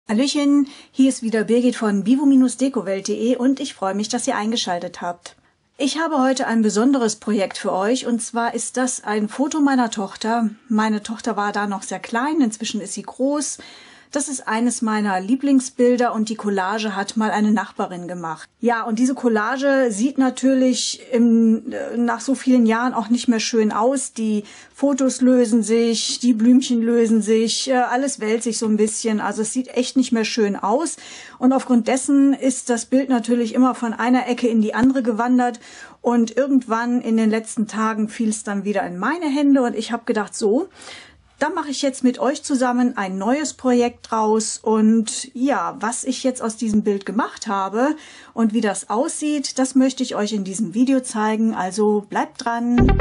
Hallöchen, hier ist wieder Birgit von bivo-dekowelt.de und ich freue mich, dass ihr eingeschaltet habt. Ich habe heute ein besonderes Projekt für euch und zwar ist das ein Foto meiner Tochter. Meine Tochter war da noch sehr klein, inzwischen ist sie groß. Das ist eines meiner Lieblingsbilder und die Collage hat mal eine Nachbarin gemacht. Ja, und diese Collage sieht natürlich nach so vielen Jahren auch nicht mehr schön aus. Die Fotos lösen sich, die Blümchen lösen sich, alles wälzt sich so ein bisschen. Also es sieht echt nicht mehr schön aus. Und aufgrund dessen ist das Bild natürlich immer von einer Ecke in die andere gewandert. Und irgendwann in den letzten Tagen fiel es dann wieder in meine Hände und ich habe gedacht, so, da mache ich jetzt mit euch zusammen ein neues Projekt draus und ja, was ich jetzt aus diesem Bild gemacht habe und wie das aussieht, das möchte ich euch in diesem Video zeigen, also bleibt dran!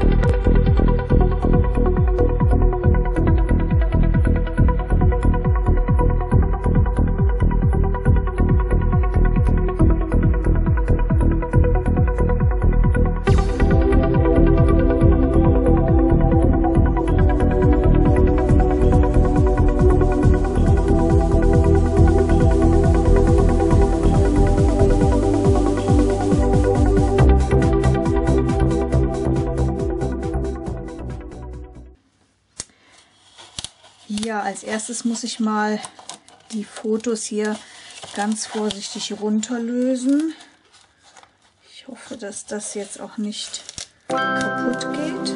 Ja, als erstes muss ich mal die Fotos hier ganz vorsichtig runterlösen. Ich hoffe, dass das jetzt auch nicht kaputt geht.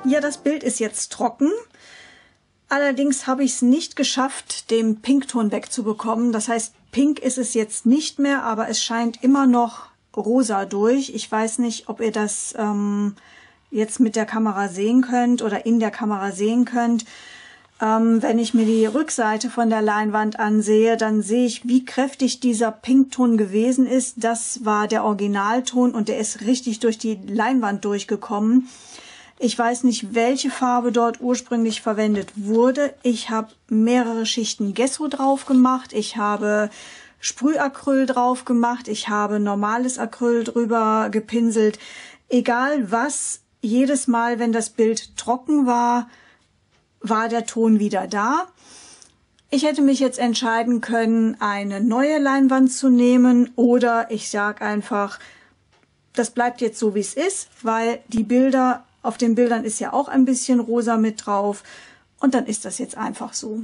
Ja, das Bild ist jetzt trocken. Allerdings habe ich es nicht geschafft, den Pinkton wegzubekommen. Das heißt, pink ist es jetzt nicht mehr, aber es scheint immer noch rosa durch. Ich weiß nicht, ob ihr das jetzt mit der Kamera sehen könnt oder in der Kamera sehen könnt. Wenn ich mir die Rückseite von der Leinwand ansehe, dann sehe ich, wie kräftig dieser Pinkton gewesen ist. Das war der Originalton und der ist richtig durch die Leinwand durchgekommen. Ich weiß nicht, welche Farbe dort ursprünglich verwendet wurde. Ich habe mehrere Schichten Gesso drauf gemacht. Ich habe Sprühacryl drauf gemacht. Ich habe normales Acryl drüber gepinselt. Egal was, jedes Mal, wenn das Bild trocken war, war der Ton wieder da. Ich hätte mich jetzt entscheiden können, eine neue Leinwand zu nehmen oder ich sage einfach, das bleibt jetzt so, wie es ist, weil die Bilder, auf den Bildern ist ja auch ein bisschen rosa mit drauf und dann ist das jetzt einfach so.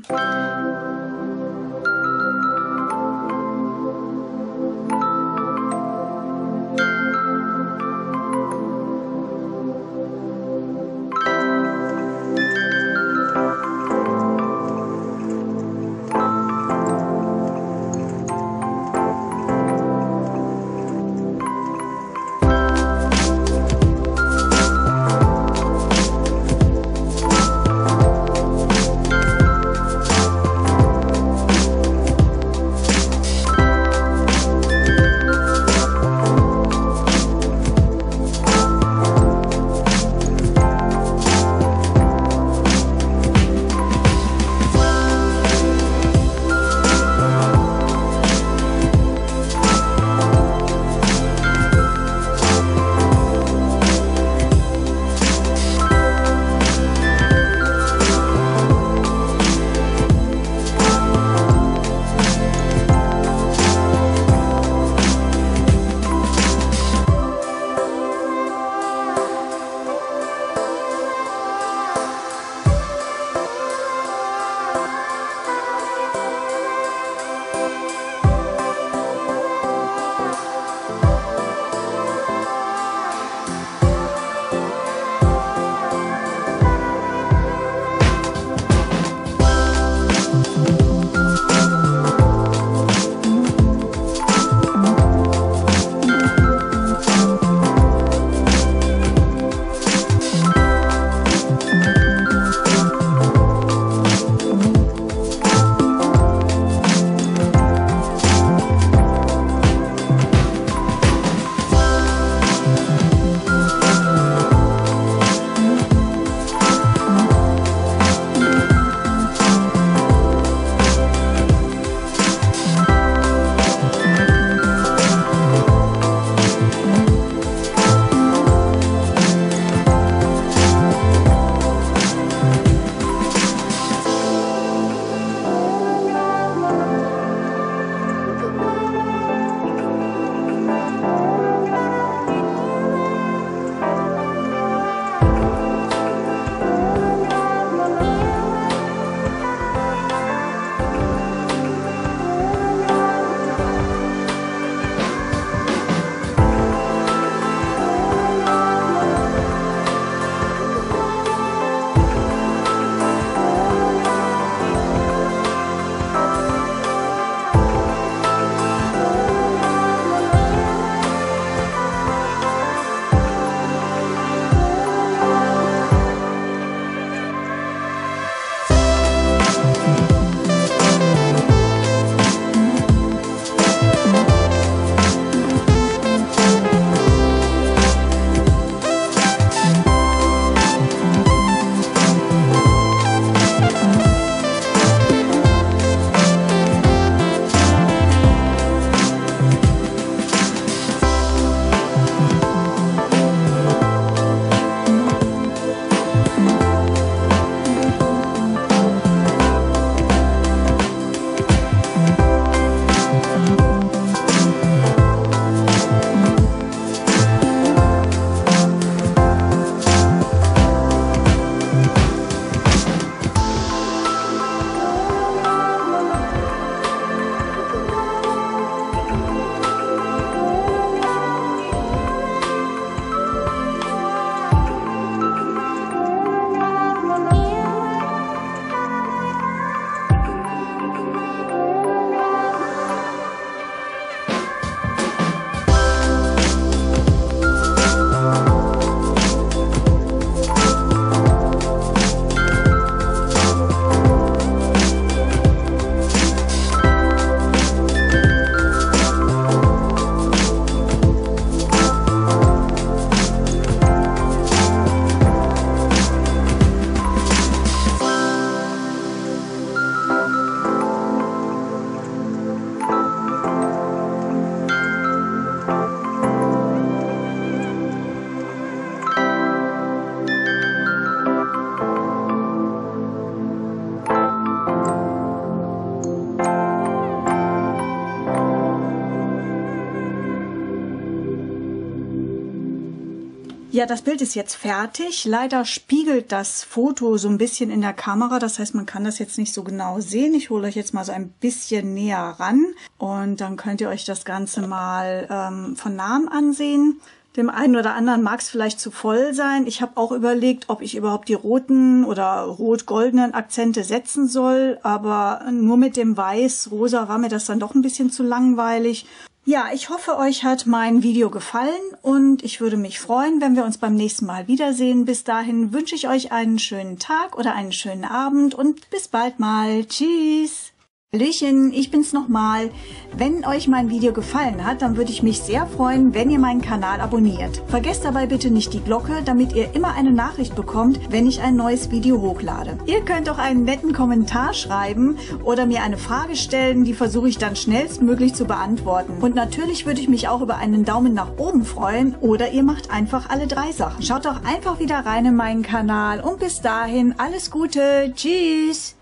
Ja, das Bild ist jetzt fertig. Leider spiegelt das Foto so ein bisschen in der Kamera. Das heißt, man kann das jetzt nicht so genau sehen. Ich hole euch jetzt mal so ein bisschen näher ran und dann könnt ihr euch das Ganze mal von nahem ansehen. Dem einen oder anderen mag es vielleicht zu voll sein. Ich habe auch überlegt, ob ich überhaupt die roten oder rot-goldenen Akzente setzen soll. Aber nur mit dem Weiß-Rosa war mir das dann doch ein bisschen zu langweilig. Ja, ich hoffe, euch hat mein Video gefallen und ich würde mich freuen, wenn wir uns beim nächsten Mal wiedersehen. Bis dahin wünsche ich euch einen schönen Tag oder einen schönen Abend und bis bald mal. Tschüss! Hallöchen, ich bin's nochmal. Wenn euch mein Video gefallen hat, dann würde ich mich sehr freuen, wenn ihr meinen Kanal abonniert. Vergesst dabei bitte nicht die Glocke, damit ihr immer eine Nachricht bekommt, wenn ich ein neues Video hochlade. Ihr könnt auch einen netten Kommentar schreiben oder mir eine Frage stellen, die versuche ich dann schnellstmöglich zu beantworten. Und natürlich würde ich mich auch über einen Daumen nach oben freuen oder ihr macht einfach alle 3 Sachen. Schaut doch einfach wieder rein in meinen Kanal und bis dahin alles Gute. Tschüss!